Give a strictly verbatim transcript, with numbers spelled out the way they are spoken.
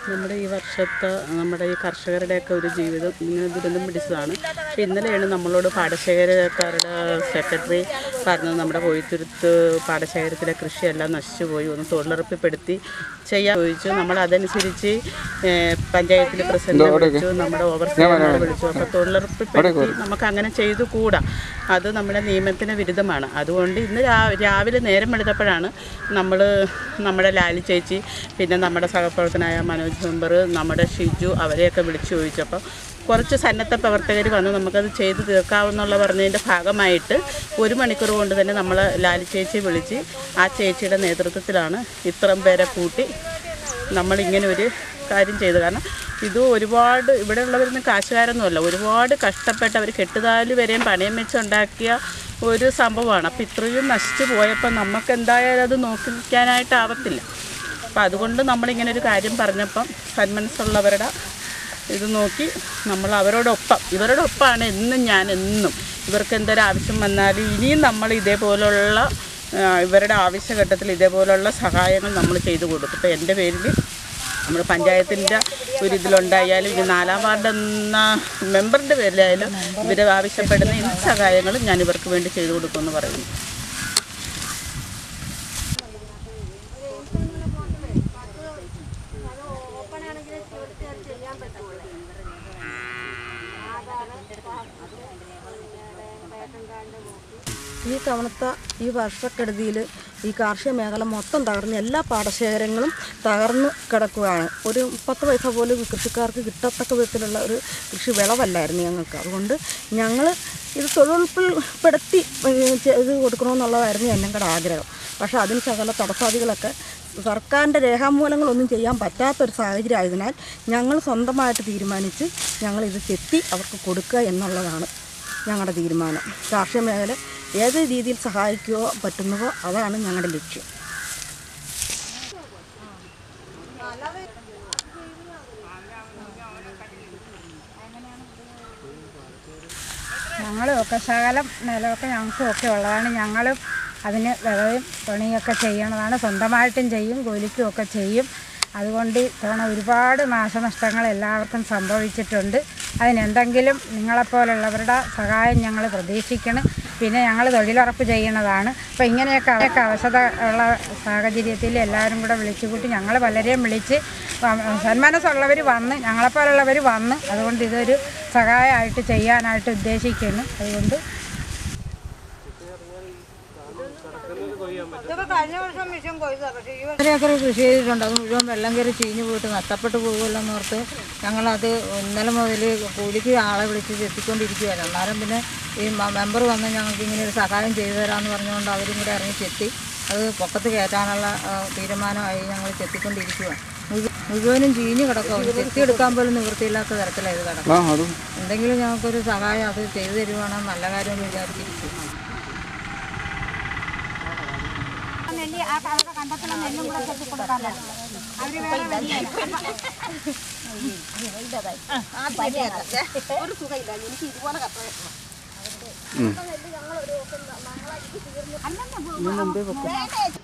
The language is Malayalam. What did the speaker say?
നമ്മുടെ ഈ വർഷത്തെ നമ്മുടെ ഈ കർഷകരുടെയൊക്കെ ഒരു ജീവിതം ഇങ്ങനെ ദുരന്തം പിടിച്ചതാണ്. പക്ഷേ ഇന്നലെയാണ് നമ്മളോട് പാടശേഖരക്കാരുടെ സെക്രട്ടറി പറഞ്ഞത് നമ്മുടെ കോയിത്തുരുത്ത് പാടശേഖരത്തിലെ കൃഷിയെല്ലാം നശിച്ചു പോയി, ഒന്ന് തൊഴിലുറപ്പിപ്പെടുത്തി ചെയ്യാൻ ചോദിച്ചു. നമ്മൾ അതനുസരിച്ച് പഞ്ചായത്തിൽ പ്രസിഡന്റ് വിളിച്ചു, നമ്മുടെ ഓവർസിയറെ വിളിച്ചു. അപ്പോൾ തൊഴിലുറപ്പിപ്പെടുത്തി നമുക്ക് അങ്ങനെ ചെയ്തു കൂടാ, അത് നമ്മുടെ നിയമത്തിന് വിരുദ്ധമാണ്. അതുകൊണ്ട് ഇന്ന് രാവിലെ നേരം എടുത്തപ്പോഴാണ് നമ്മൾ നമ്മുടെ ലാലി ചേച്ചി, പിന്നെ നമ്മുടെ സഹപ്രവർത്തനായ മനോജ് മെമ്പർ, നമ്മുടെ ഷിജു അവരെയൊക്കെ വിളിച്ചു ചോദിച്ചപ്പോൾ കുറച്ച് സന്നദ്ധ പ്രവർത്തകർ വന്ന് നമുക്കത് ചെയ്ത് തീർക്കാവുന്നുള്ള പറഞ്ഞതിൻ്റെ ഭാഗമായിട്ട് ഒരു മണിക്കൂർ കൊണ്ട് തന്നെ നമ്മൾ ലാലി ചേച്ചി വിളിച്ച് ആ ചേച്ചിയുടെ നേതൃത്വത്തിലാണ് ഇത്രയും പേരെ കൂട്ടി നമ്മളിങ്ങനെ ഒരു കാര്യം ചെയ്തു. കാരണം ഇത് ഒരുപാട് ഇവിടെ ഉള്ളവരൊന്നും കാശുകാരൊന്നുമല്ല, ഒരുപാട് കഷ്ടപ്പെട്ട് അവർ കെട്ടുതാലി വരെയും പണയം വെച്ചുണ്ടാക്കിയ ഒരു സംഭവമാണ്. അപ്പോൾ ഇത്രയും നശിച്ചു പോയപ്പോൾ നമുക്ക് എന്തായാലും അത് നോക്കിക്കാനായിട്ടാവത്തില്ല. അപ്പം അതുകൊണ്ട് നമ്മളിങ്ങനെ ഒരു കാര്യം പറഞ്ഞപ്പം സന്മനസ്സുള്ളവരുടെ ഇത് നോക്കി നമ്മൾ അവരോടൊപ്പം ഇവരോടൊപ്പമാണ് എന്നും ഞാൻ എന്നും ഇവർക്ക് എന്തൊരു ആവശ്യം വന്നാലും ഇനിയും നമ്മൾ ഇതേപോലുള്ള ഇവരുടെ ആവശ്യഘട്ടത്തിൽ ഇതേപോലുള്ള സഹായങ്ങൾ നമ്മൾ ചെയ്തു കൊടുക്കും. ഇപ്പോൾ എൻ്റെ പേരിൽ നമ്മൾ പഞ്ചായത്തിൻ്റെ ഒരു ഇതിലുണ്ടായാലും ഇനി നാലാം വാർഡ് എന്ന മെമ്പറിൻ്റെ പേരിലായാലും ഇവർ ആവശ്യപ്പെടുന്ന എന്ത് സഹായങ്ങളും ഞാൻ ഇവർക്ക് വേണ്ടി ചെയ്തു കൊടുക്കുമെന്ന് പറയുന്നു. ഈ തവണത്തെ ഈ വർഷക്കെടുതിയിൽ ഈ കാർഷിക മേഖല മൊത്തം തകർന്ന് എല്ലാ പാടശേഖരങ്ങളും തകർന്ന് കിടക്കുകയാണ്. ഒരു പത്ത് പൈസ പോലും കൃഷിക്കാർക്ക് കിട്ടത്തക്ക വിധത്തിലുള്ള ഒരു കൃഷി വിളവല്ലായിരുന്നു ഞങ്ങൾക്ക്. അതുകൊണ്ട് ഞങ്ങൾ ഇത് തൊഴിലുറപ്പിൽപ്പെടുത്തി ഇത് കൊടുക്കണമെന്നുള്ളതായിരുന്നു ഞങ്ങളുടെ ആഗ്രഹം. പക്ഷേ അതിന് സകല തടസ്സാദികളൊക്കെ സർക്കാരിൻ്റെ രേഖാമൂലങ്ങളൊന്നും ചെയ്യാൻ പറ്റാത്തൊരു സാഹചര്യം ആയതിനാൽ ഞങ്ങൾ സ്വന്തമായിട്ട് തീരുമാനിച്ച് ഞങ്ങളിത് ചെത്തി അവർക്ക് കൊടുക്കുക എന്നുള്ളതാണ് ഞങ്ങളുടെ തീരുമാനം. കാർഷിക മേഖല ഏത് രീതിയിൽ സഹായിക്കുകയോ പറ്റുന്നുവോ അതാണ് ഞങ്ങളുടെ ലക്ഷ്യം. ഞങ്ങളുമൊക്കെ ശകലം നിലമൊക്കെ ഞങ്ങൾക്കും ഒക്കെ ഉള്ളതാണ്. ഞങ്ങളും അതിന് വിളവും പണിയൊക്കെ ചെയ്യണതാണ്, സ്വന്തമായിട്ടും ചെയ്യും, കൂലിക്കും ഒക്കെ ചെയ്യും. അതുകൊണ്ട് ഇത്തവണ ഒരുപാട് നാശനഷ്ടങ്ങൾ എല്ലാവർക്കും സംഭവിച്ചിട്ടുണ്ട്. അതിനെന്തെങ്കിലും നിങ്ങളെപ്പോലുള്ളവരുടെ സഹായം ഞങ്ങൾ പ്രതീക്ഷിക്കണം. പിന്നെ ഞങ്ങൾ തൊഴിലുറപ്പ് ചെയ്യണതാണ്. അപ്പോൾ ഇങ്ങനെയൊക്കെ അവർക്ക് അവശത ഉള്ള സാഹചര്യത്തിൽ എല്ലാവരും കൂടെ വിളിച്ചു കൂട്ടി ഞങ്ങൾ പലരെയും വിളിച്ച് സന്മനസ്സുള്ളവർ വന്ന് ഞങ്ങളെപ്പോലുള്ളവർ വന്ന് അതുകൊണ്ട് ഇതൊരു സഹായമായിട്ട് ചെയ്യാനായിട്ട് ഉദ്ദേശിക്കുന്നു. അതുകൊണ്ട് ഏക്കർ കൃഷി ചെയ്തിട്ടുണ്ട്. അത് മുഴുവൻ വെള്ളം കയറി ചീഞ്ഞ് പോയിട്ട് നഷ്ടപ്പെട്ടു പോകുമല്ലോ എന്നോർത്ത് ഞങ്ങളത് ഇന്നലെ മുതൽ കൂലിക്ക് ആളെ വിളിച്ച് ചെത്തിക്കൊണ്ടിരിക്കുകയല്ല. അന്നേരം പിന്നെ ഈ മെമ്പർ വന്ന് ഞങ്ങൾക്ക് ഇങ്ങനെ ഒരു സഹായം ചെയ്തു തരാമെന്ന് പറഞ്ഞുകൊണ്ട് അവരും കൂടെ ഇറങ്ങി ചെത്തി അത് പൊക്കത്ത് കയറ്റാനുള്ള തീരുമാനമായി ഞങ്ങൾ ചെത്തിക്കൊണ്ടിരിക്കുകയാണ്. മുഴുവനും ചീഞ്ഞ് കിടക്കും, ചെത്തിയെടുക്കാൻ പോലും നിവൃത്തിയില്ലാത്ത തരത്തിലാണ് ഇത് കിടക്കുന്നത്. എന്തെങ്കിലും ഞങ്ങൾക്കൊരു സഹായം അത് ചെയ്തു തരുവാണെന്ന് നല്ല കാര്യമെന്ന് വിചാരിച്ചിരിക്കും. നെല്ലി ആ കണ്ടത്തിലെ നെല്ലും കൂടെ ചെത്തി കൊടുക്കാമല്ലോ. അവർ ഒരു സുഖമില്ല എനിക്ക് ഇതുപോലെ അല്ല